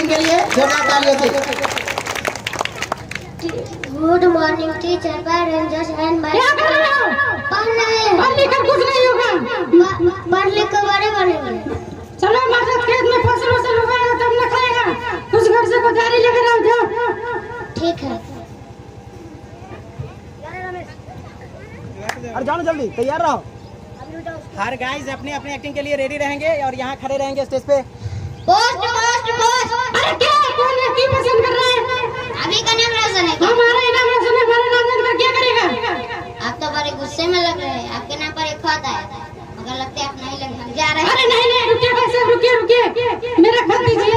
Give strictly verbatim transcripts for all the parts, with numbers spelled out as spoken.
Acting के लिए जोरदार तालियों से। Good morning teacher, parents and my क्या कर रहे हो? पढ़ रहे हैं। पढ़ लिख कर कुछ नहीं होगा। पढ़ लिख कर बड़े बनेंगे। चलो हमारे खेत में फसल वसल उगाएगा तब न खाएगा। कुछ घर से कुछ जारी लेकर आओ जाओ। ठीक है। और जाओ जल्दी, तैयार रहो। हर गाइस अपने अपने एक्टिंग के लिए रेडी रहेंगे और यहाँ खड़े रहेंगे स्टेज पे। Post post post. अरे क्या कौन है की पसंद कर रहा है? अभी का नाम रोशन है। हमारा इनाम रोशन है, हमारा नाम जानकर क्या करेगा? आप तो बड़े गुस्से में लग रहे हैं। आपके नाम पर एक खत आया था, मगर लगता है आप नहीं लग जा रहे हैं। अरे नहीं नहीं रुकिए, कैसे रुकिए रुकिए, मेरा खत दीजिए।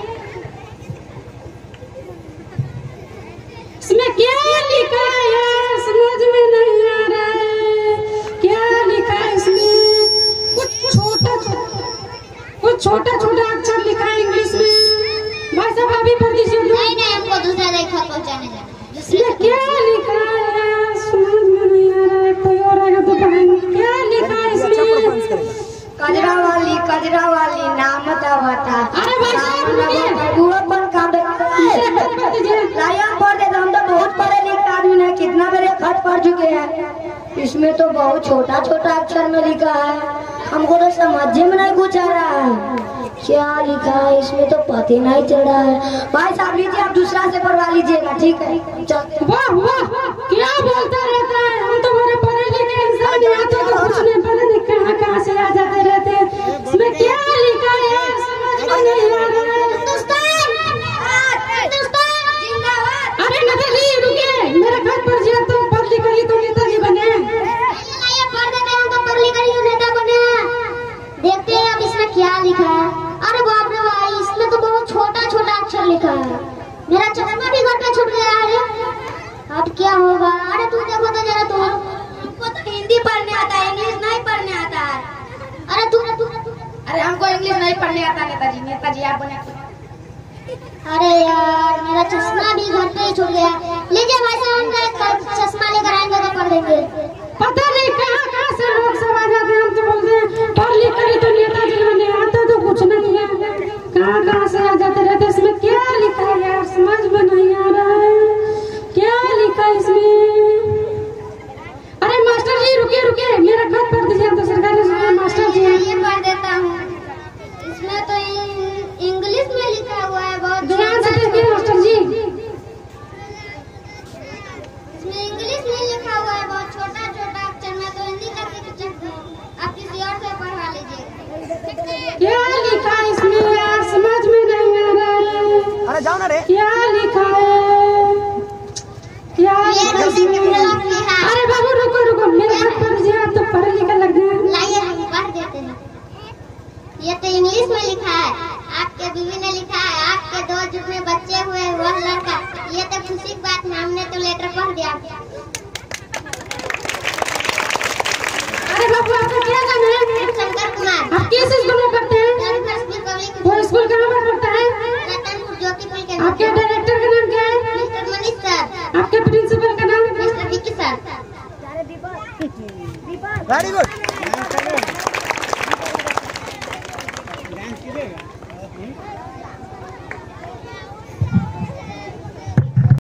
इसमें क्या लिखा है समझ में नहीं आ रहा है। क्या लिखा है इसमें? कुछ छोटा कुछ छोटा छोटा अक्षर लिखा है इंग्लिश में। भाई साहब अभी पढ़ दीजिए। नहीं नहीं, हमको दूसरा देखा पहुंचाने जाना। इसमें क्या लिखा है समझ में नहीं आ रहा है। कोई और आएगा तो पढ़ेंगे। क्या लिखा है इसमें? कजरा वाली कजरा वाली नाम बतावता। अरे भाई साहब रुकिए, पूरा पर काम मेरा खत पढ़ दीजिए। लाया पढ़ दे। हम तो बहुत पढ़े लिखे आदमी है, कितना मेरे खत पढ़ चुके हैं। इसमें तो बहुत छोटा छोटा अक्षर में लिखा है, हमको तो समझ में नहीं कुछ आ रहा है। क्या लिखा है इसमें तो पता ही नहीं चल रहा है। भाई साहब लीजिए, आप दूसरा से पढ़वा लीजिएगा। ठीक है चलते। वाह वाह, क्या बोलता रहता है। हम तो बड़े पढ़े लिखे इंसान हैं, तो कुछ नहीं पढ़े लिखे हैं, कहाँ से आ जाते रहते हैं। इसमें क्या लिखा है समझ में नहीं आ रहा है। हिंदुस्तान हिंदुस्तान जिंदाबाद। अरे नेताजी रुकिए, मेरा खत पढ़ दिया तो पढ़ लिख ही तो नेताजी बने। नहीं पढ़ देते हम तो पढ़ लिख ही नेता बने। देखते हैं अब इसमें क्या लिखा है। अरे बाप रे भाई, इसमें तो बहुत छोटा छोटा अक्षर लिखा है। मेरा चश्मा भी घर पे छूट गया है। अब क्या होगा? अरे तू देखो तो जरा, तू हमको तो हिंदी पढ़ने आता है, इंग्लिश नहीं पढ़ने आता है। अरे तू तू अरे हमको इंग्लिश नहीं पढ़ने आता नेताजी। नेताजी आप बने। अरे यार, मेरा चश्मा भी घर पे ही छूट गया। लीजिए भाई साहब, हम चश्मा लेकर आएंगे तो पढ़ देंगे। पता नहीं कहाँ कहाँ से लोग सब आ जाते हैं। हम तो बोलते हैं पढ़ लिख कर ही तो नेताजी बने, आता तो कुछ नहीं है। कहाँ कहाँ से आ जाते रहते। इसमें क्या लिखा है यार समझ में नहीं आ रहा है। क्या लिखा है इसमें? अरे मास्टर जी रुकिए रुकिए, मेरा खत पढ़ दीजिए। तो सरकारी मास्टर जी ये पढ़ देता हूँ। इसमें तो इंग्लिश में लिखा हुआ है, बहुत ध्यान से देखिए मास्टर जी। इसमें इंग्लिश में लिखा हुआ है, बहुत छोटा छोटा अक्षर में तो हिंदी का आप किसी और से पढ़वा लीजिए। क्या लिखा है इसमें यार समझ में नहीं आ रहा है। अरे जाओ ना रे। क्या लिखा है? क्या लिखा है इसमें? अरे बाबू रुको रुको, मेरे खत पढ़ दीजिए। आप तो पढ़े लिखे लग रहे हैं। लाइए हम पढ़ देते हैं। ये तो इंग्लिश में लिखा है। आपके बीवी ने लिखा है, आपके दो जितने बच्चे हुए वह लड़का। ये तो खुशी की बात है, हमने तो लेटर पढ़ दिया। अरे बाबू आपका क्या नाम है? शंकर कुमार। आप किस स्कूल में पढ़ते हैं? वो स्कूल कहाँ पर पढ़ता है? रतनपुर ज्योतिपुर के। आपके डायरेक्टर का नाम क्या है? Mister Manish sir. आपके प्रिंसिपल का नाम? Mister Vicky sir. Very good.